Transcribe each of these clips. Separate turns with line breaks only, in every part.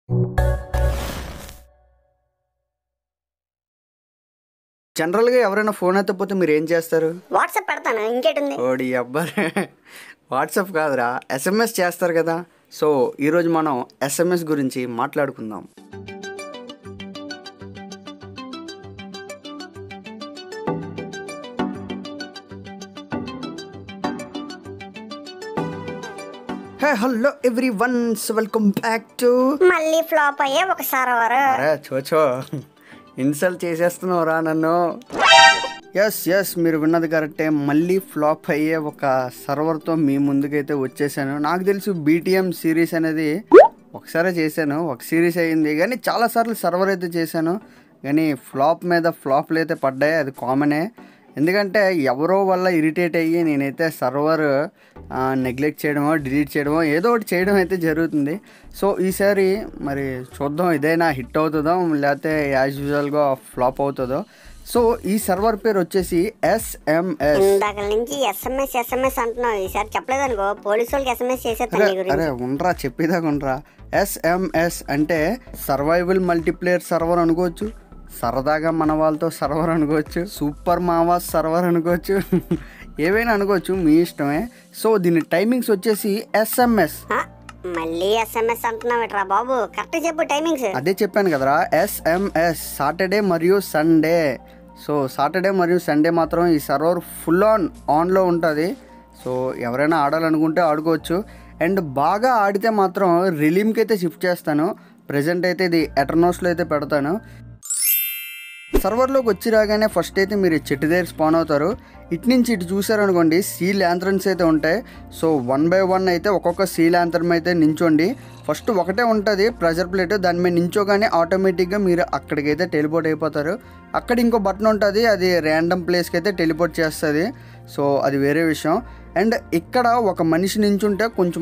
జనరల్గా ఎవరైనా ఫోన్ ఎత్తకపోతే మీరు ఏం చేస్తారు?
వాట్సాప్ పెడతాను, ఇంకేటుంది.
ఓడి అబ్బారే, వాట్సాప్ కాదురా, SMS చేస్తారు కదా. సో ఈరోజు మనం SMS గురించి మాట్లాడుకుందాం. Hey hello everyone, welcome back to
మళ్ళీ ఫ్లాప్ అయ్యే ఒక సర్వర్.
అరే చోచో, ఇన్సల్ట్ చేసేస్తున్నావురా నన్ను. ఎస్ మీరు విన్నది కరెక్టే, మళ్ళీ ఫ్లాప్ అయ్యే ఒక సర్వర్తో మీ ముందుకైతే వచ్చేసాను. నాకు తెలుసు BTM సిరీస్ అనేది ఒకసారి చేశాను, ఒక సిరీస్ అయ్యింది, కానీ చాలాసార్లు సర్వర్ అయితే చేశాను, కానీ ఫ్లాప్ మీద ఫ్లాప్లు అయితే పడ్డాయి. అది కామనే, ఎందుకంటే ఎవరో వల్ల ఇరిటేట్ అయ్యి నేనైతే సర్వర్ నెగ్లెక్ట్ చేయడమో డిలీట్ చేయడమో ఏదో ఒకటి చేయడం అయితే జరుగుతుంది. సో ఈసారి మరి చూద్దాం, ఇదైనా హిట్ అవుతుందో లేకపోతే యాజ్ యూజువల్గా ఫ్లాప్ అవుతుందో. సో ఈ సర్వర్ పేరు వచ్చేసి SMS.
ఇందాక నుంచి SMS అంటున్నావు, ఈసారి చెప్పలేదు అనుకో పోలీసు వాళ్ళకి SMS చేసేస్తాను.
అరే ఉండరా, చెప్పేదాకా ఉండరా. SMS అంటే సర్వైవల్ మల్టీప్లేయర్ సర్వర్ అనుకోవచ్చు, సరదాగా మన వాళ్ళతో సర్వర్ అనుకోవచ్చు, సూపర్ మావాస్ సర్వర్ అనుకోవచ్చు, ఏవైనా అనుకోవచ్చు, మీ ఇష్టమే. సో దీని టైమింగ్స్ వచ్చేసి SMS.
మళ్ళీ SMS అంటున్నావుట్రా బాబు, కరెక్ట్ చెప్పు టైమింగ్స్.
అదే చెప్పాను కదరా, SMS సాటర్డే మరియు సండే. సో సాటర్డే మరియు సండే మాత్రం ఈ సర్వర్ ఫుల్ ఆన్లో ఉంటుంది. సో ఎవరైనా ఆడాలనుకుంటే ఆడుకోవచ్చు. అండ్ బాగా ఆడితే మాత్రం రిలీమ్కి అయితే షిఫ్ట్ చేస్తాను. ప్రజెంట్ అయితే ఇది ఎటర్నోస్లో అయితే పెడతాను. సర్వర్లోకి వచ్చి రాగానే ఫస్ట్ అయితే మీరు చెట్టు దగ్గర స్పాన్ అవుతారు. ఇటు నుంచి ఇటు చూసారనుకోండి, సీ ల్యాంథర్న్స్ అయితే ఉంటాయి. సో 1 by 1 అయితే ఒక్కొక్క సీ ల్యాంథర్న్ అయితే నించోండి. ఫస్ట్ ఒకటే ఉంటుంది ప్రెజర్ ప్లేట్, దాని మీద నించోగానే ఆటోమేటిక్గా మీరు అక్కడికైతే టెలిపోర్ట్ అయిపోతారు. అక్కడ ఇంకో బటన్ ఉంటుంది, అది ర్యాండమ్ ప్లేస్కి అయితే టెలిపోర్ట్ చేస్తుంది. సో అది వేరే విషయం. అండ్ ఇక్కడ ఒక మనిషి నించుంటే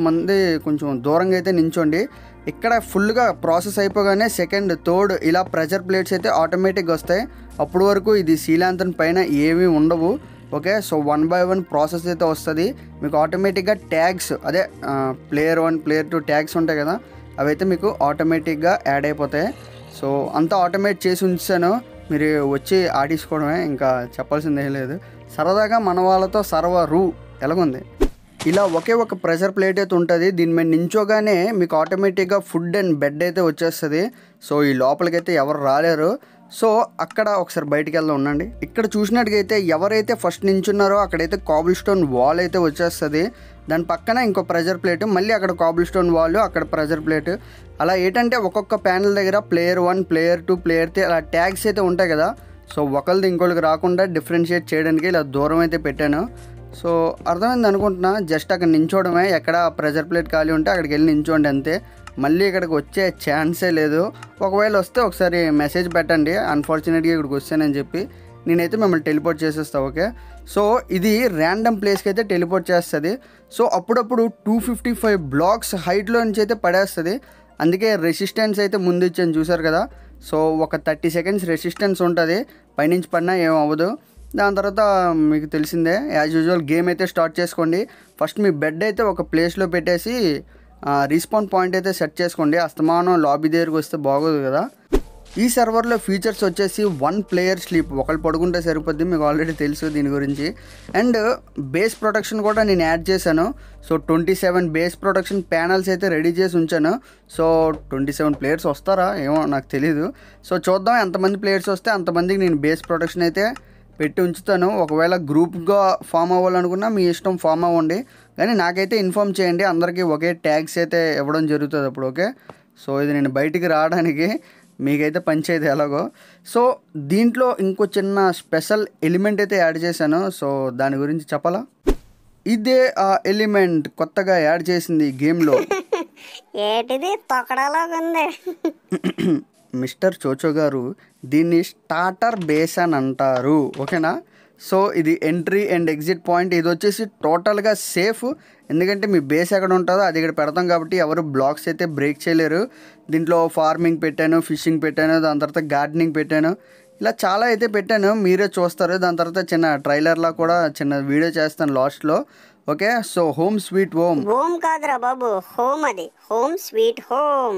కొంచెం దూరంగా అయితే నించోండి. ఇక్కడ ఫుల్గా ప్రాసెస్ అయిపోగానే సెకండ్ థర్డ్ ఇలా ప్రెజర్ ప్లేట్స్ అయితే ఆటోమేటిక్గా వస్తాయి. అప్పటి వరకు ఇది సీలాంతన్ పైన ఏమీ ఉండవు. ఓకే, సో 1 by 1 ప్రాసెస్ అయితే వస్తుంది. మీకు ఆటోమేటిక్గా ట్యాగ్స్, అదే ప్లేయర్ 1 ప్లేయర్ 2 ట్యాగ్స్ ఉంటాయి కదా, అవైతే మీకు ఆటోమేటిక్గా యాడ్ అయిపోతాయి. సో అంతా ఆటోమేట్ చేసి ఉంచాను, మీరు వచ్చి ఆడించుకోవడమే, ఇంకా చెప్పాల్సిందేం లేదు. సరదాగా మన వాళ్ళతో సర్వరు ఎలాగుంది. ఇలా ఒకే ఒక ప్రెషర్ ప్లేట్ అయితే ఉంటుంది. దీని మీద నించోగానే మీకు ఆటోమేటిక్గా ఫుడ్ అండ్ బెడ్ అయితే వచ్చేస్తుంది. సో ఈ లోపలికైతే ఎవరు రాలేరు. సో అక్కడ ఒకసారి బయటికి వెళ్దాం ఉండండి. ఇక్కడ చూసినట్టుగైతే ఎవరైతే ఫస్ట్ నించున్నారో అక్కడైతే కాబుల్ స్టోన్ వాల్ అయితే వచ్చేస్తుంది. దాని పక్కన ఇంకో ప్రెజర్ ప్లేట్, మళ్ళీ అక్కడ కాబుల్ స్టోన్ వాల్, అక్కడ ప్రెజర్ ప్లేట్. అలా ఏంటంటే ఒక్కొక్క ప్యానల్ దగ్గర ప్లేయర్ 1 ప్లేయర్ 2 ప్లేయర్ 3 అలా ట్యాగ్స్ అయితే ఉంటాయి కదా. సో ఒకరిది ఇంకోళ్ళకి రాకుండా డిఫరెన్షియేట్ చేయడానికి ఇలా దూరం అయితే పెట్టాను. సో అర్థమైంది అనుకుంటున్నా, జస్ట్ అక్కడ నించోవడమే. ఎక్కడ ప్రెజర్ ప్లేట్ ఖాళీ ఉంటే అక్కడికి వెళ్ళి నించోండి అంతే. మళ్ళీ ఇక్కడికి వచ్చే ఛాన్సే లేదు. ఒకవేళ వస్తే ఒకసారి మెసేజ్ పెట్టండి, అన్ఫార్చునేట్గా ఇక్కడికి వస్తానని చెప్పి, నేనైతే మిమ్మల్ని టెలిపోర్ట్ చేసేస్తాను. ఓకే, సో ఇది ర్యాండమ్ ప్లేస్కి అయితే టెలిపోర్ట్ చేస్తుంది. సో అప్పుడప్పుడు 255 blocks హైట్లో నుంచి అయితే పడేస్తుంది. అందుకే రెసిస్టెన్స్ అయితే ముందు ఇచ్చాను, చూసారు కదా. సో ఒక 30 seconds రెసిస్టెన్స్ ఉంటుంది, పైనుంచి పడినా ఏం అవ్వదు. దాని తర్వాత మీకు తెలిసిందే, యాజ్ యూజువల్ గేమ్ అయితే స్టార్ట్ చేసుకోండి. ఫస్ట్ మీ బెడ్ అయితే ఒక ప్లేస్లో పెట్టేసి రీస్పాన్ పాయింట్ అయితే సెట్ చేసుకోండి. అస్తమానం లాబీ దగ్గరికి వస్తే బాగోదు కదా. ఈ సర్వర్లో ఫీచర్స్ వచ్చేసి 1 player స్లీప్, ఒకళ్ళు పడుకుంటే సరిపోద్ది, మీకు ఆల్రెడీ తెలుసు దీని గురించి. అండ్ బేస్ ప్రొటెక్షన్ కూడా నేను యాడ్ చేశాను. సో 27 బేస్ ప్రొటెక్షన్ ప్యానల్స్ అయితే రెడీ చేసి ఉంచాను. సో 27 players వస్తారా ఏమో నాకు తెలీదు. సో చూద్దాం, ఎంతమంది ప్లేయర్స్ వస్తే అంతమందికి నేను బేస్ ప్రొటెక్షన్ అయితే పెట్టి ఉంచుతాను. ఒకవేళ గ్రూప్గా ఫామ్ అవ్వాలనుకున్నా మీ ఇష్టం, ఫామ్ అవ్వండి, కానీ నాకైతే ఇన్ఫామ్ చేయండి. అందరికీ ఒకే ట్యాగ్స్ అయితే ఇవ్వడం జరుగుతుంది అప్పుడు. ఓకే, సో ఇది నేను బయటికి రావడానికి, మీకైతే పంచేది ఎలాగో. సో దీంట్లో ఇంకో చిన్న స్పెషల్ ఎలిమెంట్ అయితే యాడ్ చేశాను. సో దాని గురించి చెప్పాలా? ఇదే ఆ ఎలిమెంట్ కొత్తగా యాడ్ చేసింది గేమ్లో.
ఏంటిది తొక్కడలాగా ఉంది.
మిస్టర్ చోచో గారు, దీన్ని స్టార్టర్ బేస్ అని అంటారు. ఓకేనా. సో ఇది ఎంట్రీ అండ్ ఎగ్జిట్ పాయింట్. ఇది వచ్చేసి టోటల్గా సేఫ్, ఎందుకంటే మీ బేస్ ఎక్కడ ఉంటుందో అది ఇక్కడ పెడతాం కాబట్టి ఎవరు బ్లాక్స్ అయితే బ్రేక్ చేయలేరు. దీంట్లో ఫార్మింగ్ పెట్టాను, ఫిషింగ్ పెట్టాను, దాని తర్వాత గార్డెనింగ్ పెట్టాను, ఇలా చాలా అయితే పెట్టాను, మీరే చూస్తారు. దాని తర్వాత చిన్న ట్రైలర్లా కూడా చిన్న వీడియో చేస్తాను లాస్ట్లో. Okay, so home sweet home.
Home కాదురా బాబు, హోమ్, అది హోమ్ స్వీట్ హోమ్.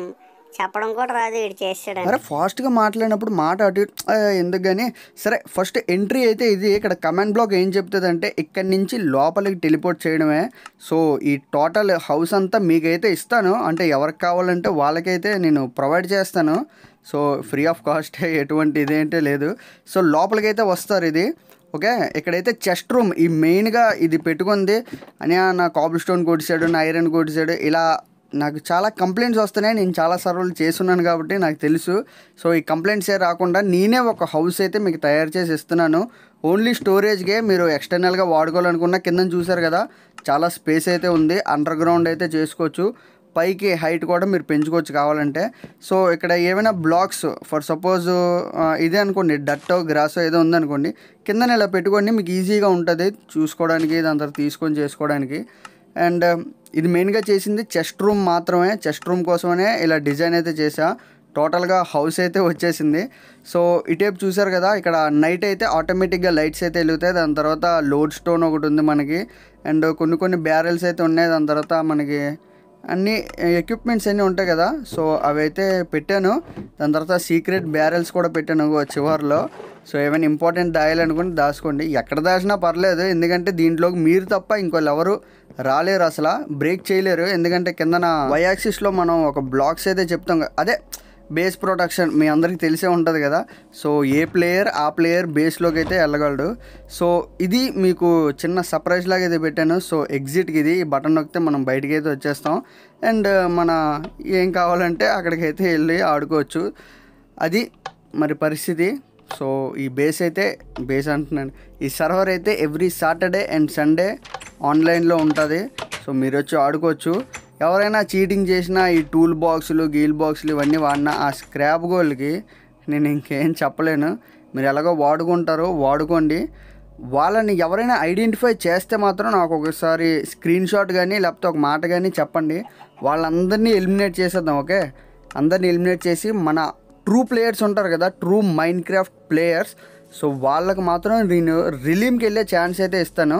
చెప్పడం కూడా రాదు వీడు చేసాడు.
అరే ఫాస్ట్గా మాట్లాడినప్పుడు మాట అటు ఎందుకు కానీ సరే. ఫస్ట్ ఎంట్రీ అయితే ఇది. ఇక్కడ కమెంట్ బ్లాక్ ఏం చెప్తుంది అంటే ఇక్కడి నుంచి లోపలికి టెలిపోర్ట్ చేయడమే. సో ఈ టోటల్ హౌస్ అంతా మీకైతే ఇస్తాను, అంటే ఎవరికి కావాలంటే వాళ్ళకైతే నేను ప్రొవైడ్ చేస్తాను. సో ఫ్రీ ఆఫ్ కాస్ట్, ఎటువంటి ఇదేంటే లేదు. సో లోపలికైతే వస్తారు ఇది. ఓకే, ఇక్కడైతే చెస్ట్ రూమ్ ఈ మెయిన్గా ఇది పెట్టుకుంది అని నా కాబుల్ స్టోన్ కొట్టేసాడు, నా ఐరన్ కొట్టేసాడు, ఇలా నాకు చాలా కంప్లైంట్స్ వస్తున్నాయి. నేను చాలా సర్వర్లు చేస్తున్నాను కాబట్టి నాకు తెలుసు. సో ఈ కంప్లైంట్సే రాకుండా నేనే ఒక హౌస్ అయితే మీకు తయారు చేసి ఇస్తున్నాను. ఓన్లీ స్టోరేజ్కే, మీరు ఎక్స్టర్నల్గా వాడుకోవాలనుకున్న కింద చూసారు కదా చాలా స్పేస్ అయితే ఉంది. అండర్ గ్రౌండ్ అయితే చేసుకోవచ్చు, పైకి హైట్ కూడా మీరు పెంచుకోవచ్చు కావాలంటే. సో ఇక్కడ ఏమైనా బ్లాక్స్ ఫర్ సపోజ్ ఇదే అనుకోండి, డట్టో గ్రాసో ఏదో ఉందనుకోండి, కిందన ఇలా పెట్టుకోండి, మీకు ఈజీగా ఉంటుంది చూసుకోవడానికి, దాని తర్వాత తీసుకొని చేసుకోవడానికి. అండ్ ఇది మెయిన్గా చేసింది చెస్ట్ రూమ్ మాత్రమే. చెస్ట్ రూమ్ కోసమనే ఇలా డిజైన్ అయితే చేసా. టోటల్గా హౌస్ అయితే వచ్చేసింది. సో ఇటేపు చూసారు కదా, ఇక్కడ నైట్ అయితే ఆటోమేటిక్గా లైట్స్ అయితే వెలుగుతాయి. దాని తర్వాత లోడ్ స్టోన్ ఒకటి ఉంది మనకి, అండ్ కొన్ని బ్యారెల్స్ అయితే ఉన్నాయి. దాని తర్వాత మనకి అన్ని ఎక్విప్మెంట్స్ అన్నీ ఉంటాయి కదా, సో అవి అయితే పెట్టాను. దాని తర్వాత సీక్రెట్ బ్యారెల్స్ కూడా పెట్టాను చివర్లో. సో ఏమైనా ఇంపార్టెంట్ దాయాలనుకుంటే దాచుకోండి, ఎక్కడ దాచినా పర్లేదు, ఎందుకంటే దీంట్లోకి మీరు తప్ప ఇంకోళ్ళు ఎవరు రాలేరు, అసలు బ్రేక్ చేయలేరు. ఎందుకంటే కిందన వై యాక్సిస్లో మనం ఒక బ్లాక్స్ అయితే చెప్తాం, అదే బేస్ ప్రొటెక్షన్ మీ అందరికీ తెలిసే ఉంటుంది కదా. సో ఏ ప్లేయర్ ఆ ప్లేయర్ బేస్లోకి అయితే వెళ్ళగలడు. సో ఇది మీకు చిన్న సర్ప్రైజ్ లాగా అయితే పెట్టాను. సో ఎగ్జిట్కి ఇది, ఈ బటన్ నొక్కితే మనం బయటికి అయితే వచ్చేస్తాం. అండ్ మన ఏం కావాలంటే అక్కడికైతే వెళ్ళి ఆడుకోవచ్చు. అది మరి పరిస్థితి. సో ఈ బేస్ అంటున్నాను, ఈ సర్వర్ అయితే ఎవ్రీ సాటర్డే అండ్ సండే ఆన్లైన్లో ఉంటుంది. సో మీరు వచ్చి ఆడుకోవచ్చు. ఎవరైనా చీటింగ్ చేసినా ఈ టూల్ బాక్సులు గీల్ బాక్సులు ఇవన్నీ వాడినా ఆ స్క్రాప్ గోల్డ్కి నేను ఇంకేం చెప్పలేను. మీరు ఎలాగో వాడుకోండి. వాళ్ళని ఎవరైనా ఐడెంటిఫై చేస్తే మాత్రం నాకు ఒకసారి స్క్రీన్ షాట్ కానీ లేకపోతే ఒక మాట కానీ చెప్పండి. వాళ్ళందరినీ ఎలిమినేట్ చేసేద్దాం. ఓకే, అందరినీ ఎలిమినేట్ చేసి మన ట్రూ ప్లేయర్స్ ఉంటారు కదా, ట్రూ మైన్క్రాఫ్ట్ ప్లేయర్స్, సో వాళ్ళకి మాత్రం నేను రిలీమ్కి వెళ్ళే ఛాన్స్ అయితే ఇస్తాను.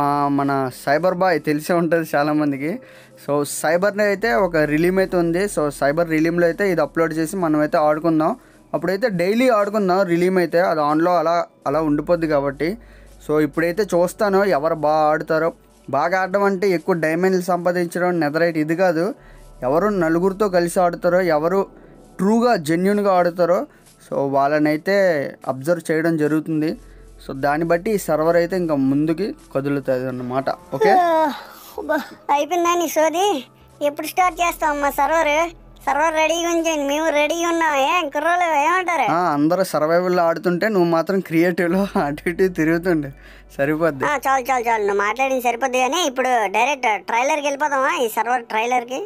మన సైబర్ బాయ్ తెలిసే ఉంటుంది చాలామందికి. సో సైబర్ని అయితే ఒక రిలీమ్ అయితే ఉంది. సో సైబర్ రిలీమ్లో అయితే ఇది అప్లోడ్ చేసి మనమైతే ఆడుకుందాం. అప్పుడైతే డైలీ ఆడుకుందాం. రిలీమ్ అయితే అది ఆన్లో అలా ఉండిపోద్ది కాబట్టి. సో ఇప్పుడైతే చూస్తాను ఎవరు బాగా ఆడతారో. బాగా ఆడడం అంటే ఎక్కువ డైమండ్లు సంపాదించడం, నెదరైట్ ఇది కాదు. ఎవరు నలుగురితో కలిసి ఆడుతారో, ఎవరు ట్రూగా జెన్యున్గా ఆడుతారో, సో వాళ్ళనైతే అబ్జర్వ్ చేయడం జరుగుతుంది. సో దాన్ని బట్టి ఈ సర్వర్ అయితే ఇంకా ముందుకి కదులుతుంది అన్నమాట. ఓకే,
అయిపోయిందా నీ సోది? ఎప్పుడు స్టార్ట్ చేస్తాం అమ్మా సర్వర్ రెడీగా ఉంచండి, మేము రెడీగా ఉన్నామే. కుర్రోళ్ళు ఏమంటారు?
అందరూ సర్వైవల్లో ఆడుతుంటే నువ్వు మాత్రం క్రియేటివ్లో అటు ఇటు తిరుగుతుండే సరిపోద్ది.
చాలు నువ్వు మాట్లాడింది సరిపోద్ది. కానీ ఇప్పుడు డైరెక్ట్ ట్రైలర్కి వెళ్ళిపోదామా, ఈ సర్వర్ ట్రైలర్కి?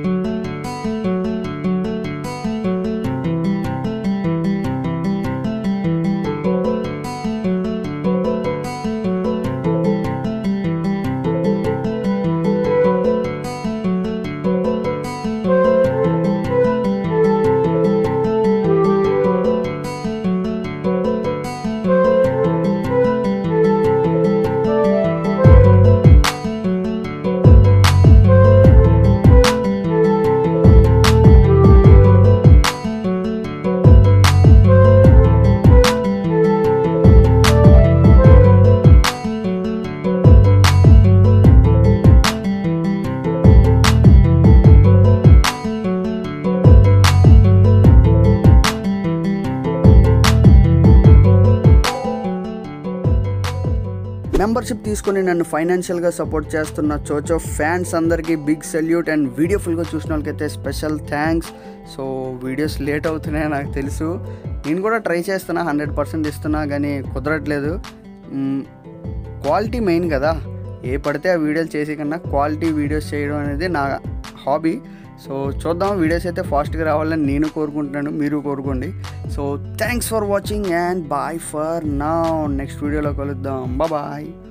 మెంబర్షిప్ తీసుకొని నన్ను ఫైనాన్షియల్గా సపోర్ట్ చేస్తున్న చోచో ఫ్యాన్స్ అందరికీ బిగ్ సెల్యూట్. అండ్ వీడియో ఫుల్గా చూసిన వాళ్ళకైతే special thanks. So videos late అవుతున్నాయి నాకు తెలుసు, నేను కూడా ట్రై చేస్తున్నా, 100% ఇస్తున్నా, కానీ కుదరట్లేదు. క్వాలిటీ మెయిన్ కదా, ఏ పడితే ఆ వీడియోలు చేసే కన్నా క్వాలిటీ వీడియోస్ చేయడం అనేది నా హాబీ. సో చూద్దాం, వీడియోస్ అయితే ఫాస్ట్గా రావాలని నేను కోరుకుంటున్నాను, మీరు కోరుకోండి. So thanks for watching and bye for now. Next వీడియోలో కలుద్దాం. బాయ్.